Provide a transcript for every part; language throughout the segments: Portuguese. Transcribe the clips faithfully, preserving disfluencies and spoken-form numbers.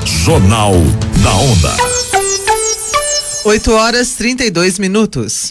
Jornal da Onda. oito horas e trinta e dois minutos.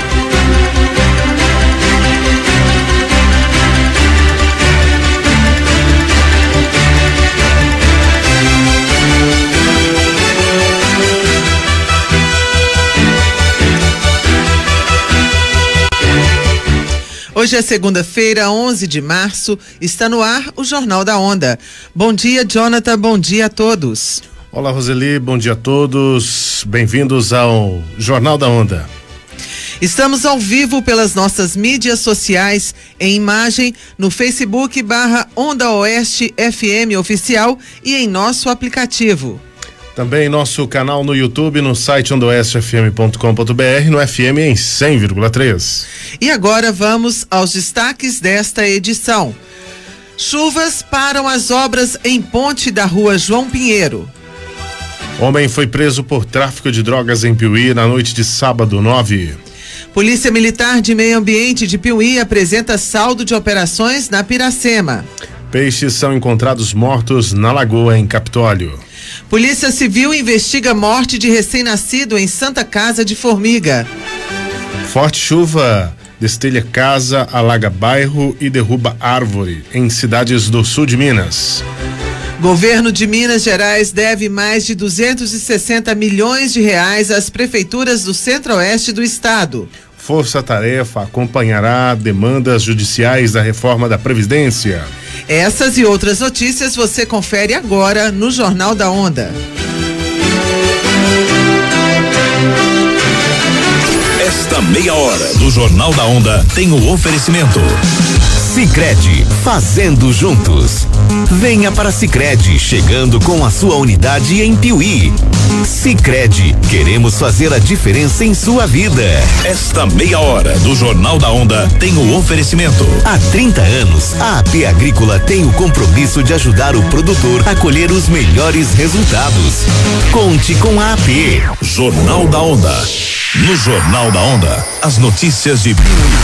Hoje é segunda-feira, onze de março, está no ar o Jornal da Onda. Bom dia, Jonathan, bom dia a todos. Olá, Roseli, bom dia a todos, bem-vindos ao Jornal da Onda. Estamos ao vivo pelas nossas mídias sociais, em imagem no Facebook barra Onda Oeste F M Oficial e em nosso aplicativo. Também nosso canal no YouTube, no site onda oeste f m ponto com ponto b r, no F M em cem vírgula três. E agora vamos aos destaques desta edição. Chuvas param as obras em ponte da rua João Pinheiro. Homem foi preso por tráfico de drogas em Piuí na noite de sábado nove. Polícia Militar de Meio Ambiente de Piuí apresenta saldo de operações na Piracema. Peixes são encontrados mortos na lagoa em Capitólio. Polícia Civil investiga morte de recém-nascido em Santa Casa de Formiga. Forte chuva destelha casa, alaga bairro e derruba árvore em cidades do sul de Minas. Governo de Minas Gerais deve mais de duzentos e sessenta milhões de reais às prefeituras do centro-oeste do estado. Força Tarefa acompanhará demandas judiciais da reforma da Previdência. Essas e outras notícias você confere agora no Jornal da Onda. Esta meia hora do Jornal da Onda tem o oferecimento. Sicredi, fazendo juntos. Venha para Sicredi, chegando com a sua unidade em Piuí. Sicredi, queremos fazer a diferença em sua vida. Esta meia hora do Jornal da Onda tem o oferecimento. Há trinta anos, a A P Agrícola tem o compromisso de ajudar o produtor a colher os melhores resultados. Conte com a A P. Jornal da Onda. No Jornal da Onda, as notícias de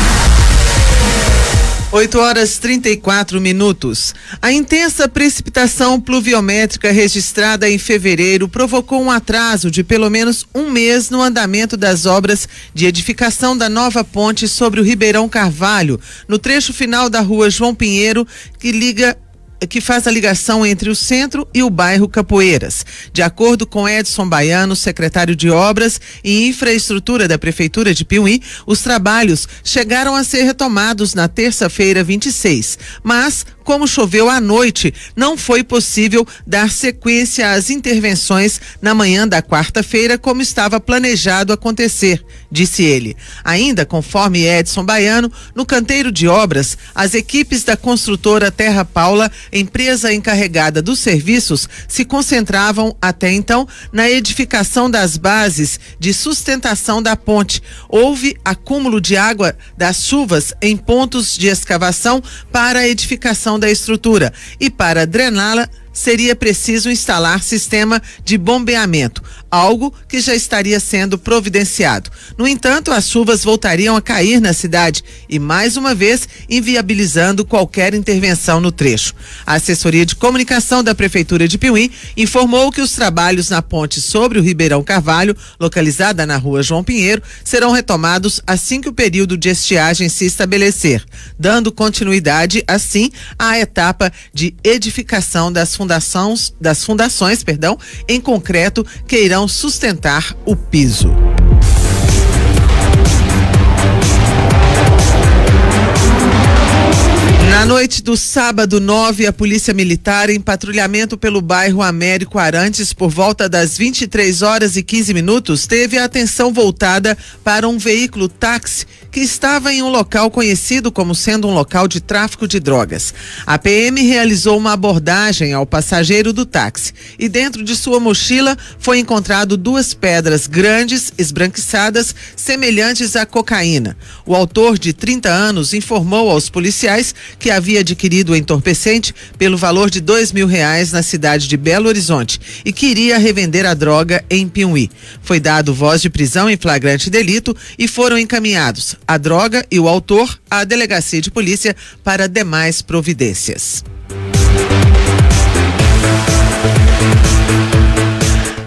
oito horas e trinta e quatro minutos. A intensa precipitação pluviométrica registrada em fevereiro provocou um atraso de pelo menos um mês no andamento das obras de edificação da nova ponte sobre o Ribeirão Carvalho, no trecho final da rua João Pinheiro, que liga que faz a ligação entre o centro e o bairro Capoeiras. De acordo com Edson Baiano, secretário de Obras e Infraestrutura da Prefeitura de Piuí, os trabalhos chegaram a ser retomados na terça-feira vinte e seis, mas como choveu à noite, não foi possível dar sequência às intervenções na manhã da quarta-feira, como estava planejado acontecer, disse ele. Ainda, conforme Edson Baiano, no canteiro de obras, as equipes da construtora Terra Paula, empresa encarregada dos serviços, se concentravam até então na edificação das bases de sustentação da ponte. Houve acúmulo de água das chuvas em pontos de escavação para a edificação da estrutura e para drená-la seria preciso instalar sistema de bombeamento, algo que já estaria sendo providenciado. No entanto, as chuvas voltariam a cair na cidade e, mais uma vez, inviabilizando qualquer intervenção no trecho. A assessoria de comunicação da Prefeitura de Piuí informou que os trabalhos na ponte sobre o Ribeirão Carvalho, localizada na rua João Pinheiro, serão retomados assim que o período de estiagem se estabelecer, dando continuidade, assim, à etapa de edificação das fundações, das fundações, perdão, em concreto, que irão sustentar o piso. Na noite do sábado nove, a Polícia Militar, em patrulhamento pelo bairro Américo Arantes, por volta das vinte e três horas e quinze minutos, teve a atenção voltada para um veículo táxi que estava em um local conhecido como sendo um local de tráfico de drogas. A P M realizou uma abordagem ao passageiro do táxi e dentro de sua mochila foi encontrado duas pedras grandes, esbranquiçadas, semelhantes à cocaína. O autor, de trinta anos, informou aos policiais que havia adquirido o entorpecente pelo valor de dois mil reais na cidade de Belo Horizonte e queria revender a droga em Piuí. Foi dado voz de prisão em flagrante delito e foram encaminhados a droga e o autor à delegacia de polícia para demais providências.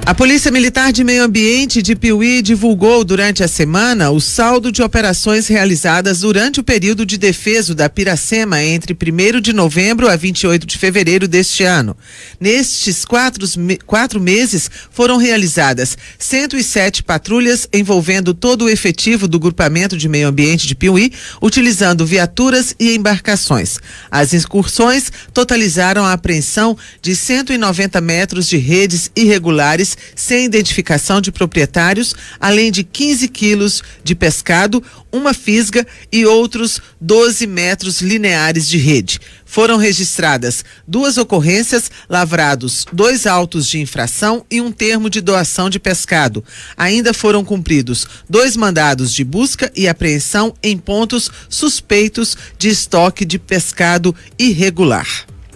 A Polícia Militar de Meio Ambiente de Piuí divulgou durante a semana o saldo de operações realizadas durante o período de defeso da Piracema entre primeiro de novembro a vinte e oito de fevereiro deste ano. Nestes quatro, quatro meses foram realizadas cento e sete patrulhas envolvendo todo o efetivo do Grupamento de Meio Ambiente de Piuí, utilizando viaturas e embarcações. As excursões totalizaram a apreensão de cento e noventa metros de redes irregulares sem identificação de proprietários, além de quinze quilos de pescado, uma fisga e outros doze metros lineares de rede. Foram registradas duas ocorrências, lavrados dois autos de infração e um termo de doação de pescado. Ainda foram cumpridos dois mandados de busca e apreensão em pontos suspeitos de estoque de pescado irregular.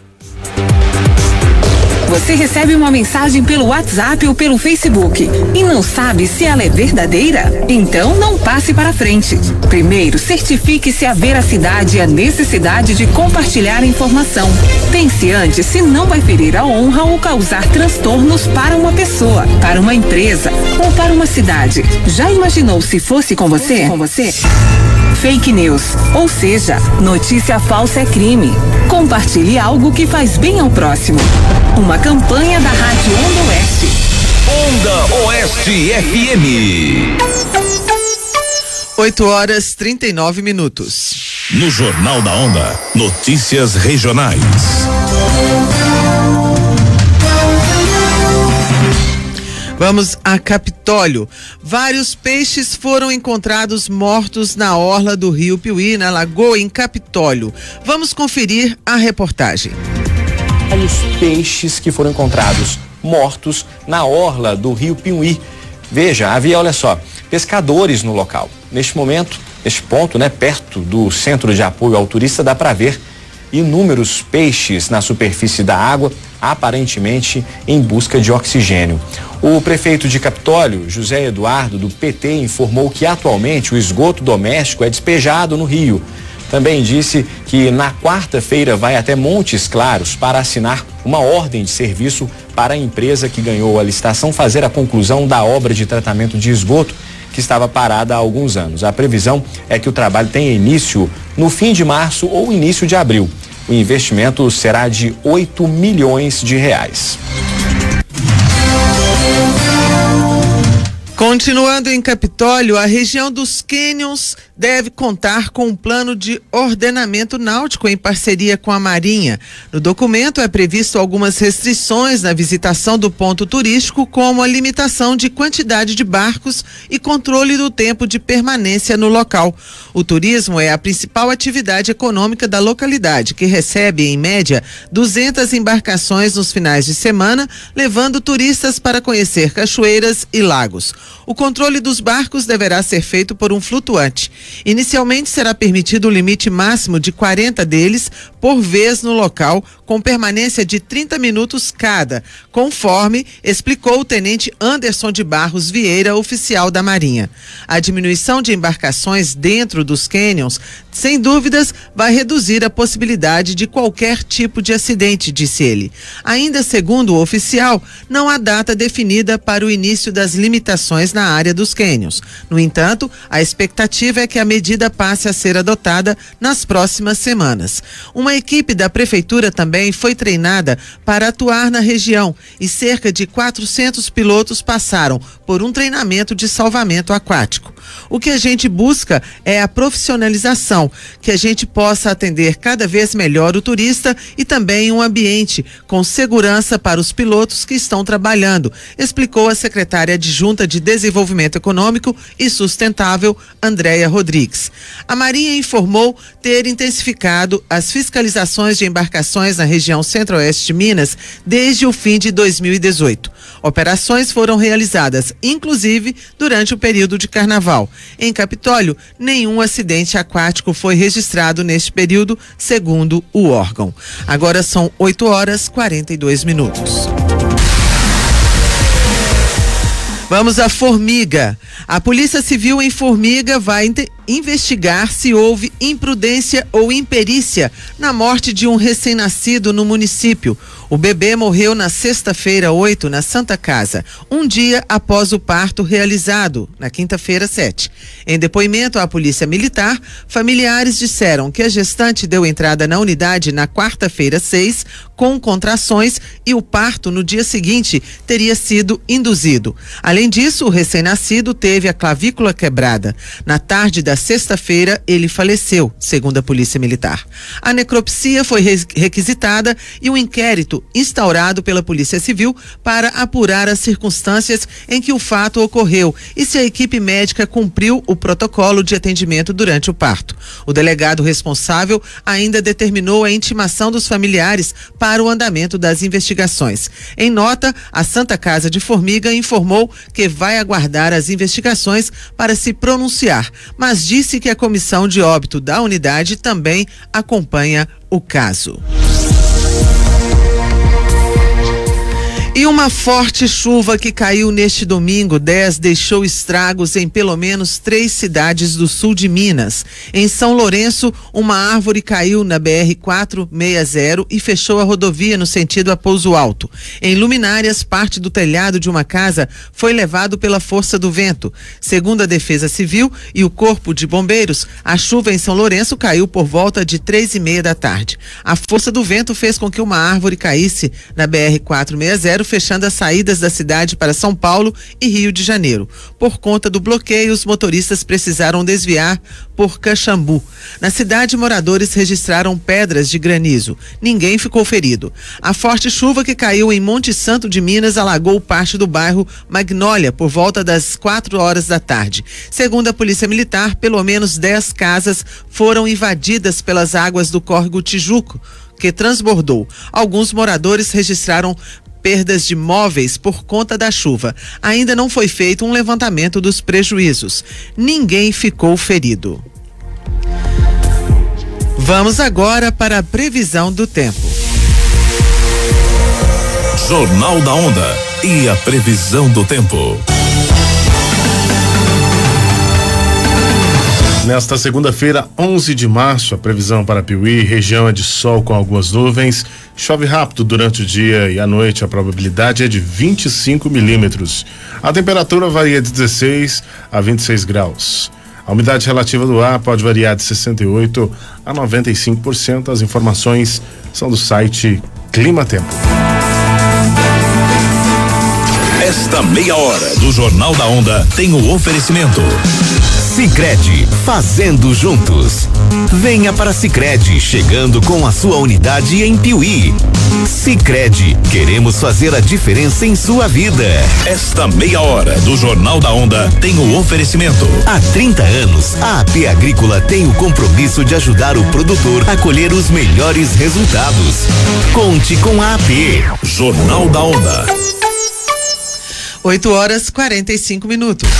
Você recebe uma mensagem pelo WhatsApp ou pelo Facebook e não sabe se ela é verdadeira? Então não passe para frente. Primeiro, certifique-se a veracidade e a necessidade de compartilhar a informação. Pense antes se não vai ferir a honra ou causar transtornos para uma pessoa, para uma empresa ou para uma cidade. Já imaginou se fosse com você? Com você? Fake news, ou seja, notícia falsa é crime. Compartilhe algo que faz bem ao próximo. Uma campanha da Rádio Onda Oeste. Onda Oeste F M. oito horas trinta e nove minutos. No Jornal da Onda, notícias regionais. Vamos a Capitólio. Vários peixes foram encontrados mortos na orla do rio Piuí, na Lagoa, em Capitólio. Vamos conferir a reportagem. Vários peixes que foram encontrados mortos na orla do rio Piuí. Veja, havia, olha só, pescadores no local. Neste momento, neste ponto, né, perto do Centro de Apoio ao Turista, dá para ver inúmeros peixes na superfície da água, aparentemente em busca de oxigênio. O prefeito de Capitólio, José Eduardo, do P T, informou que atualmente o esgoto doméstico é despejado no rio. Também disse que na quarta-feira vai até Montes Claros para assinar uma ordem de serviço para a empresa que ganhou a licitação fazer a conclusão da obra de tratamento de esgoto que estava parada há alguns anos. A previsão é que o trabalho tenha início no fim de março ou início de abril. O investimento será de oito milhões de reais. Continuando em Capitólio, a região dos Cânions deve contar com um plano de ordenamento náutico em parceria com a Marinha. No documento é previsto algumas restrições na visitação do ponto turístico, como a limitação de quantidade de barcos e controle do tempo de permanência no local. O turismo é a principal atividade econômica da localidade, que recebe, em média, duzentas embarcações nos finais de semana, levando turistas para conhecer cachoeiras e lagos. O controle dos barcos deverá ser feito por um flutuante. Inicialmente será permitido o limite máximo de quarenta deles por vez no local, com permanência de trinta minutos cada, conforme explicou o tenente Anderson de Barros Vieira, oficial da Marinha. A diminuição de embarcações dentro dos cânions, sem dúvidas, vai reduzir a possibilidade de qualquer tipo de acidente, disse ele. Ainda segundo o oficial, não há data definida para o início das limitações na área dos cânions. No entanto, a expectativa é que a medida passe a ser adotada nas próximas semanas. Uma equipe da prefeitura também foi treinada para atuar na região e cerca de quatrocentos pilotos passaram por um treinamento de salvamento aquático. O que a gente busca é a profissionalização, que a gente possa atender cada vez melhor o turista e também um ambiente com segurança para os pilotos que estão trabalhando, explicou a secretária adjunta de Desenvolvimento Econômico e Sustentável, Andréia Rodrigues. A Marinha informou ter intensificado as fiscalizações de embarcações na região centro-oeste de Minas desde o fim de dois mil e dezoito. Operações foram realizadas, inclusive, durante o período de carnaval. Em Capitólio, nenhum acidente aquático foi registrado neste período, segundo o órgão. Agora são oito horas e quarenta e dois minutos. Vamos à Formiga. A Polícia Civil em Formiga vai investigar se houve imprudência ou imperícia na morte de um recém-nascido no município. O bebê morreu na sexta-feira, oito, na Santa Casa, um dia após o parto realizado, na quinta-feira, sete. Em depoimento à Polícia Militar, familiares disseram que a gestante deu entrada na unidade na quarta-feira, seis, com contrações, e o parto no dia seguinte teria sido induzido. Além disso, o recém-nascido teve a clavícula quebrada. Na tarde da sexta-feira, ele faleceu, segundo a Polícia Militar. A necropsia foi requisitada e um inquérito instaurado pela Polícia Civil para apurar as circunstâncias em que o fato ocorreu e se a equipe médica cumpriu o protocolo de atendimento durante o parto. O delegado responsável ainda determinou a intimação dos familiares para o andamento das investigações. Em nota, a Santa Casa de Formiga informou que vai aguardar as investigações para se pronunciar, mas disse que a comissão de óbito da unidade também acompanha o caso. E uma forte chuva que caiu neste domingo dez deixou estragos em pelo menos três cidades do sul de Minas. Em São Lourenço, uma árvore caiu na B R quatrocentos e sessenta e fechou a rodovia no sentido a Pouso Alto. Em Luminárias, parte do telhado de uma casa foi levado pela força do vento. Segundo a Defesa Civil e o Corpo de Bombeiros, a chuva em São Lourenço caiu por volta de três e meia da tarde. A força do vento fez com que uma árvore caísse na B R quatrocentos e sessenta, fechando as saídas da cidade para São Paulo e Rio de Janeiro. Por conta do bloqueio, os motoristas precisaram desviar por Caxambu. Na cidade, moradores registraram pedras de granizo. Ninguém ficou ferido. A forte chuva que caiu em Monte Santo de Minas alagou parte do bairro Magnólia por volta das quatro horas da tarde. Segundo a Polícia Militar, pelo menos dez casas foram invadidas pelas águas do córrego Tijuco, que transbordou. Alguns moradores registraram perdas de móveis por conta da chuva. Ainda não foi feito um levantamento dos prejuízos. Ninguém ficou ferido. Vamos agora para a previsão do tempo. Jornal da Onda e a previsão do tempo. Nesta segunda-feira, onze de março, a previsão para Piuí, região é de sol com algumas nuvens, chove rápido durante o dia e à noite, a probabilidade é de vinte e cinco milímetros. A temperatura varia de dezesseis a vinte e seis graus. A umidade relativa do ar pode variar de sessenta e oito a noventa e cinco por cento. As informações são do site Clima Tempo. Esta meia hora do Jornal da Onda tem o oferecimento Sicredi, fazendo juntos. Venha para Sicredi, chegando com a sua unidade em Piuí. Sicredi, queremos fazer a diferença em sua vida. Esta meia hora do Jornal da Onda tem o oferecimento. Há trinta anos, a A P Agrícola tem o compromisso de ajudar o produtor a colher os melhores resultados. Conte com a A P. Jornal da Onda. oito horas e quarenta e cinco minutos.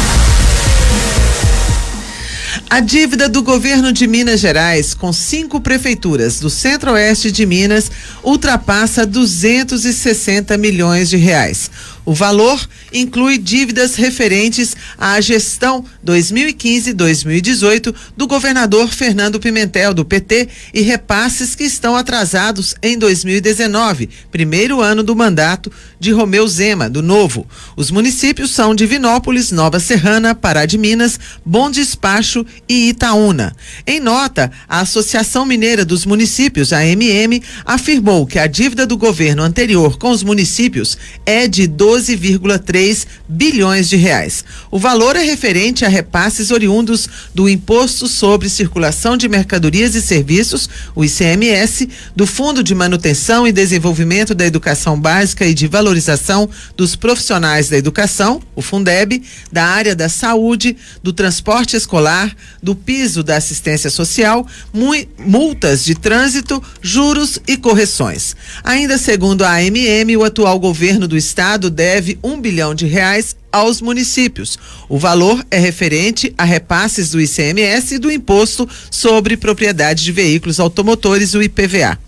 A dívida do governo de Minas Gerais com cinco prefeituras do centro-oeste de Minas ultrapassa duzentos e sessenta milhões de reais. O valor inclui dívidas referentes à gestão dois mil e quinze a dois mil e dezoito do governador Fernando Pimentel, do P T, e repasses que estão atrasados em dois mil e dezenove, primeiro ano do mandato de Romeu Zema, do Novo. Os municípios são Divinópolis, Nova Serrana, Pará de Minas, Bom Despacho e Itaúna. Em nota, a Associação Mineira dos Municípios, a A M M, afirmou que a dívida do governo anterior com os municípios é de doze vírgula três bilhões de reais. O valor é referente a repasses oriundos do Imposto sobre Circulação de Mercadorias e Serviços, o I C M S, do Fundo de Manutenção e Desenvolvimento da Educação Básica e de Valorização dos Profissionais da Educação, o Fundeb, da área da saúde, do transporte escolar, do piso da assistência social, multas de trânsito, juros e correções. Ainda segundo a A M M, o atual governo do estado deve um bilhão de reais aos municípios. O valor é referente a repasses do I C M S e do Imposto sobre Propriedade de Veículos Automotores, o I P V A.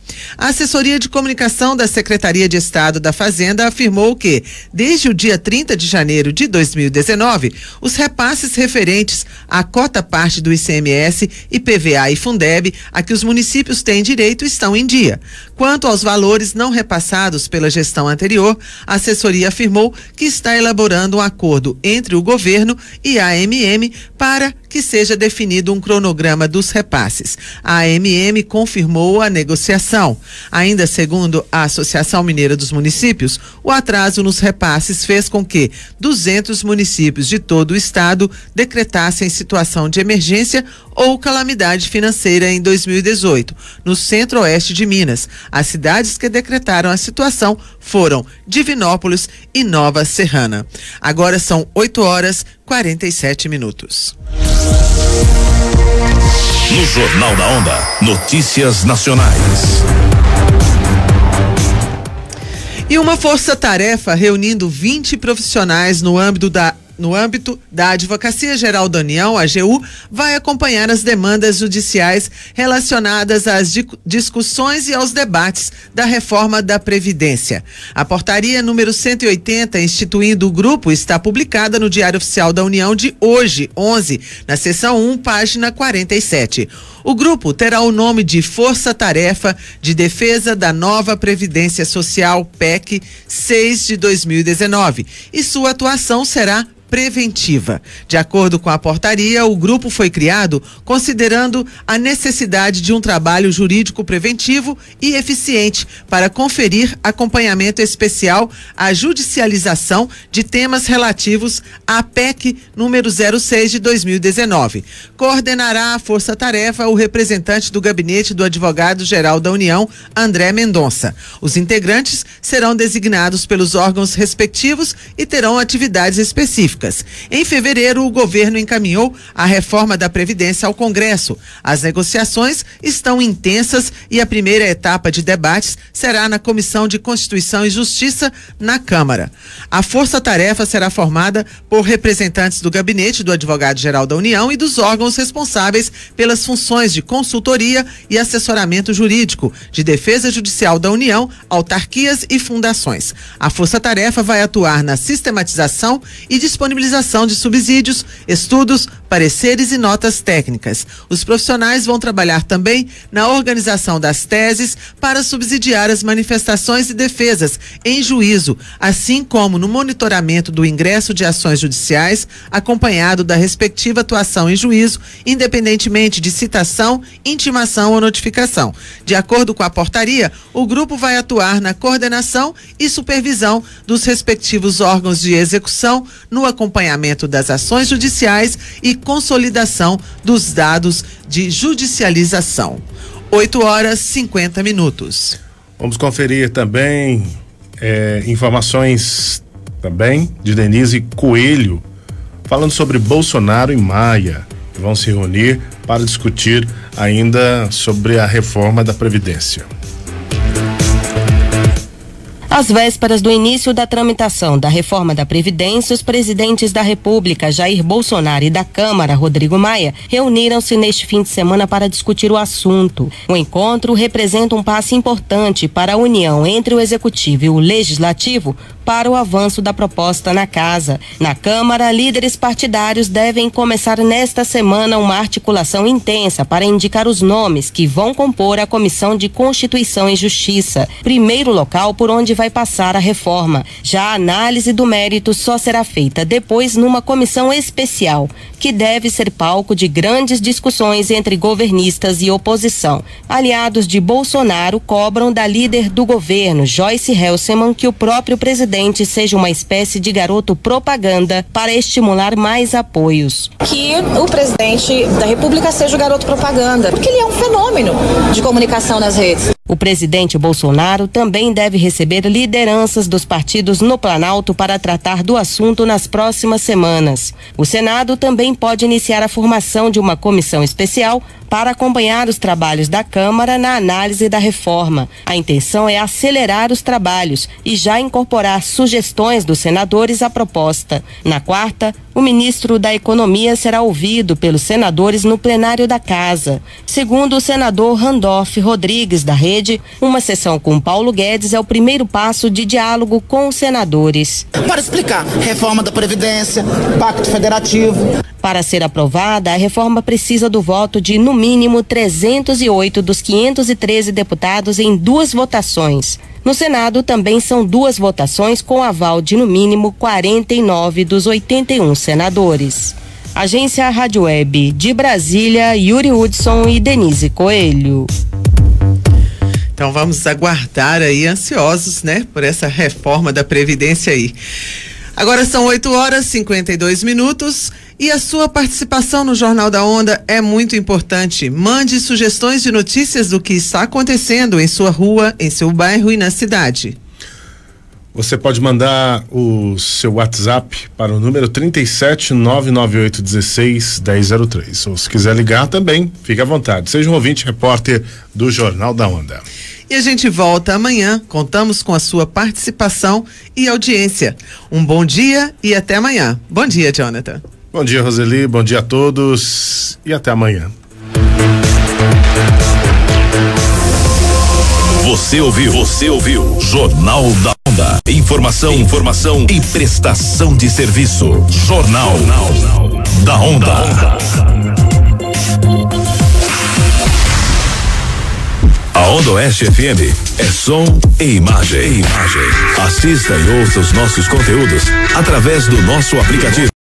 A assessoria de comunicação da Secretaria de Estado da Fazenda afirmou que, desde o dia trinta de janeiro de dois mil e dezenove, os repasses referentes à cota parte do I C M S, I P V A e Fundeb a que os municípios têm direito estão em dia. Quanto aos valores não repassados pela gestão anterior, a assessoria afirmou que está elaborando um acordo entre o governo e a A M M para que seja definido um cronograma dos repasses. A A M M confirmou a negociação. Ainda segundo a Associação Mineira dos Municípios, o atraso nos repasses fez com que duzentos municípios de todo o estado decretassem situação de emergência ou calamidade financeira em dois mil e dezoito, no centro-oeste de Minas. As cidades que decretaram a situação foram Divinópolis e Nova Serrana. Agora são oito horas e quarenta e sete minutos. No Jornal da Onda, notícias nacionais. E uma força-tarefa reunindo vinte profissionais no âmbito da No âmbito da Advocacia Geral da União, a AGU, vai acompanhar as demandas judiciais relacionadas às discussões e aos debates da reforma da Previdência. A portaria número cento e oitenta, instituindo o grupo, está publicada no Diário Oficial da União de hoje, onze, na seção um, página quarenta e sete. O grupo terá o nome de Força Tarefa de Defesa da Nova Previdência Social, P E C seis de dois mil e dezenove, e sua atuação será preventiva. De acordo com a portaria, o grupo foi criado considerando a necessidade de um trabalho jurídico preventivo e eficiente para conferir acompanhamento especial à judicialização de temas relativos à P E C número zero seis de dois mil e dezenove. Coordenará a força-tarefa o representante do gabinete do Advogado-Geral da União, André Mendonça. Os integrantes serão designados pelos órgãos respectivos e terão atividades específicas. Em fevereiro, o governo encaminhou a reforma da Previdência ao Congresso. As negociações estão intensas e a primeira etapa de debates será na Comissão de Constituição e Justiça na Câmara. A força-tarefa será formada por representantes do gabinete do Advogado-Geral da União e dos órgãos responsáveis pelas funções de consultoria e assessoramento jurídico, de defesa judicial da União, autarquias e fundações. A força-tarefa vai atuar na sistematização e disponibilização disponibilização de subsídios, estudos, pareceres e notas técnicas. Os profissionais vão trabalhar também na organização das teses para subsidiar as manifestações e defesas em juízo, assim como no monitoramento do ingresso de ações judiciais, acompanhado da respectiva atuação em juízo, independentemente de citação, intimação ou notificação. De acordo com a portaria, o grupo vai atuar na coordenação e supervisão dos respectivos órgãos de execução, no acompanhamento das ações judiciais e consolidação dos dados de judicialização. oito horas e cinquenta minutos. Vamos conferir também é, informações também de Denise Coelho, falando sobre Bolsonaro e Maia, que vão se reunir para discutir ainda sobre a reforma da Previdência. Às vésperas do início da tramitação da reforma da Previdência, os presidentes da República, Jair Bolsonaro, e da Câmara, Rodrigo Maia, reuniram-se neste fim de semana para discutir o assunto. O encontro representa um passo importante para a união entre o Executivo e o Legislativo para o avanço da proposta na Casa. Na Câmara, líderes partidários devem começar nesta semana uma articulação intensa para indicar os nomes que vão compor a Comissão de Constituição e Justiça, primeiro local por onde vai passar a reforma. Já a análise do mérito só será feita depois numa comissão especial, que deve ser palco de grandes discussões entre governistas e oposição. Aliados de Bolsonaro cobram da líder do governo, Joyce Hasselmann, que o próprio presidente seja uma espécie de garoto propaganda para estimular mais apoios. Que o presidente da República seja o garoto propaganda, porque ele é um fenômeno de comunicação nas redes. O presidente Bolsonaro também deve receber lideranças dos partidos no Planalto para tratar do assunto nas próximas semanas. O Senado também pode iniciar a formação de uma comissão especial para acompanhar os trabalhos da Câmara na análise da reforma. A intenção é acelerar os trabalhos e já incorporar sugestões dos senadores à proposta. Na quarta, o ministro da Economia será ouvido pelos senadores no plenário da Casa. Segundo o senador Randolph Rodrigues, da Rede, uma sessão com Paulo Guedes é o primeiro passo de diálogo com os senadores. Para explicar reforma da Previdência, Pacto Federativo. Para ser aprovada, a reforma precisa do voto de, no mínimo, trezentos e oito dos quinhentos e treze deputados em duas votações. No Senado, também são duas votações com aval de, no mínimo, quarenta e nove dos oitenta e um senadores. Agência Rádio Web de Brasília, Yuri Hudson e Denise Coelho. Então vamos aguardar aí, ansiosos, né, por essa reforma da Previdência aí. Agora são oito horas e cinquenta e dois minutos e a sua participação no Jornal da Onda é muito importante. Mande sugestões de notícias do que está acontecendo em sua rua, em seu bairro e na cidade. Você pode mandar o seu WhatsApp para o número trinta e sete, nove nove oito, dezesseis, dez zero três. Ou se quiser ligar também, fique à vontade. Seja um ouvinte repórter do Jornal da Onda. E a gente volta amanhã. Contamos com a sua participação e audiência. Um bom dia e até amanhã. Bom dia, Jonathan. Bom dia, Roseli. Bom dia a todos e até amanhã. Você ouviu, você ouviu Jornal da Onda. Informação, informação e prestação de serviço. Jornal, Jornal da Onda. A Onda Oeste F M é som e imagem. e imagem. Assista e ouça os nossos conteúdos através do nosso aplicativo.